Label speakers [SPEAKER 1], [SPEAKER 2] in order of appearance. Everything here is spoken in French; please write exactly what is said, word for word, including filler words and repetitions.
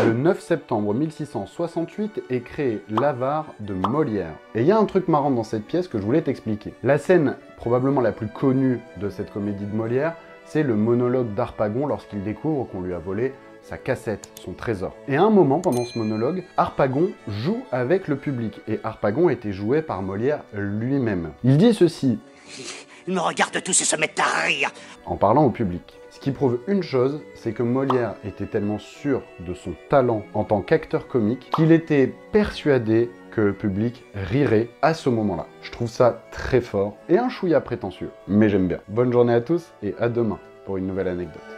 [SPEAKER 1] Le neuf septembre mille six cent soixante-huit est créé l'Avare de Molière. Et il y a un truc marrant dans cette pièce que je voulais t'expliquer. La scène probablement la plus connue de cette comédie de Molière, c'est le monologue d'Harpagon lorsqu'il découvre qu'on lui a volé sa cassette, son trésor. Et à un moment, pendant ce monologue, Harpagon joue avec le public. Et Harpagon était joué par Molière lui-même. Il dit ceci.
[SPEAKER 2] Ils me regardent tous et se mettent à rire.
[SPEAKER 1] En parlant au public. Ce qui prouve une chose, c'est que Molière était tellement sûr de son talent en tant qu'acteur comique qu'il était persuadé que le public rirait à ce moment-là. Je trouve ça très fort et un chouïa prétentieux, mais j'aime bien. Bonne journée à tous et à demain pour une nouvelle anecdote.